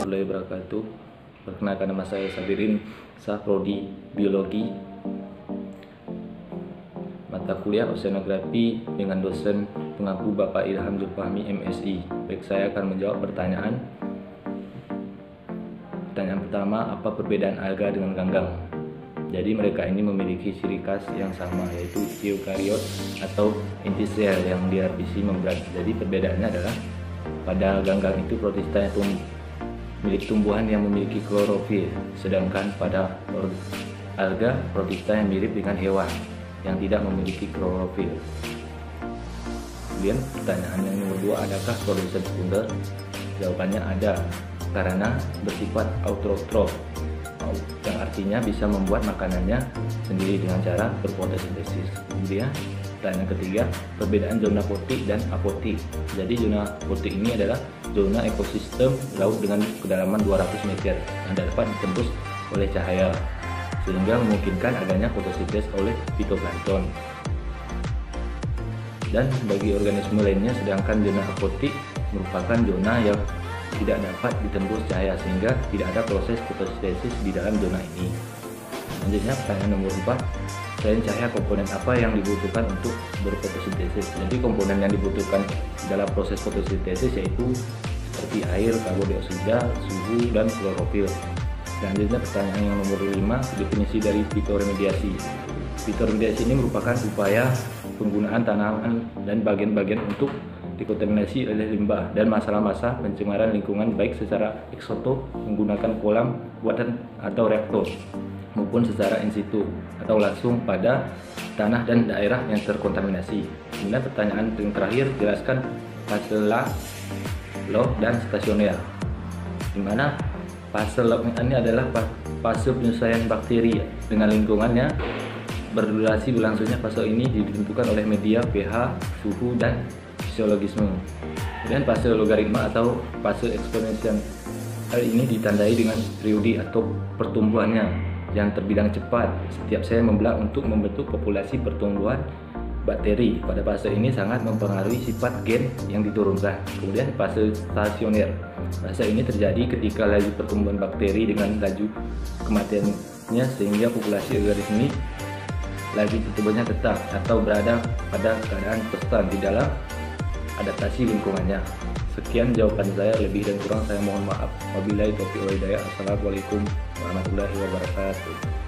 warahmatullahi wabarakatuh. Perkenalkan, nama saya Sabirin, Prodi Biologi, mata kuliah Oceanografi dengan dosen pengaku Bapak Ilham Zulfahmi MSI. Baik, saya akan menjawab pertanyaan. Pertanyaan pertama, apa perbedaan alga dengan ganggang? Jadi mereka ini memiliki ciri khas yang sama, yaitu eukariot atau inti sel yang dihabisi membran. Jadi perbedaannya adalah pada ganggang itu protista itu milik tumbuhan yang memiliki klorofil, sedangkan pada alga protista yang mirip dengan hewan yang tidak memiliki klorofil. Kemudian pertanyaan yang nomor 2, adakah produsen sekunder? Jawabannya ada, karena bersifat autotrof, yang artinya bisa membuat makanannya sendiri dengan cara berfotosintesis. Kemudian pertanyaan ketiga, perbedaan zona fotik dan afotik. Jadi zona fotik ini adalah zona ekosistem laut dengan kedalaman 200 meter yang dapat ditembus oleh cahaya, sehingga memungkinkan adanya fotosintesis oleh fitoplankton. Dan bagi organisme lainnya, sedangkan zona afotik merupakan zona yang tidak dapat ditembus cahaya, sehingga tidak ada proses fotosintesis di dalam zona ini. Selanjutnya pertanyaan nomor 4, selain cahaya, komponen apa yang dibutuhkan untuk berfotosintesis? Jadi komponen yang dibutuhkan dalam proses fotosintesis yaitu seperti air, karbon dioksida, suhu, dan klorofil. Selanjutnya pertanyaan yang nomor 5, definisi dari fitoremediasi. Fitoremediasi ini merupakan upaya penggunaan tanaman dan bagian-bagian untuk dikontaminasi oleh limbah dan masalah-masalah pencemaran lingkungan, baik secara eksotop menggunakan kolam buatan atau reaktor, maupun secara in situ atau langsung pada tanah dan daerah yang terkontaminasi. Kemudian pertanyaan yang terakhir, jelaskan fase log dan stasioner. Di mana fase log ini adalah fase penyesuaian bakteri dengan lingkungannya. Berdurasi berlangsungnya fase ini ditentukan oleh media, pH, suhu, dan fisiologisme. Kemudian fase logaritma atau fase eksponensial ini ditandai dengan periode atau pertumbuhannya yang terbilang cepat setiap sel membelah untuk membentuk populasi pertumbuhan bakteri. Pada fase ini sangat mempengaruhi sifat gen yang diturunkan. Kemudian fase stasioner. Fase ini terjadi ketika laju pertumbuhan bakteri dengan laju kematiannya, sehingga populasi organisme laju pertumbuhannya tetap atau berada pada keadaan konstan di dalam adaptasi lingkungannya. Sekian jawaban saya, lebih dan kurang saya mohon maaf. Wabillahi taufiq wal hidayah. Assalamualaikum warahmatullahi wabarakatuh.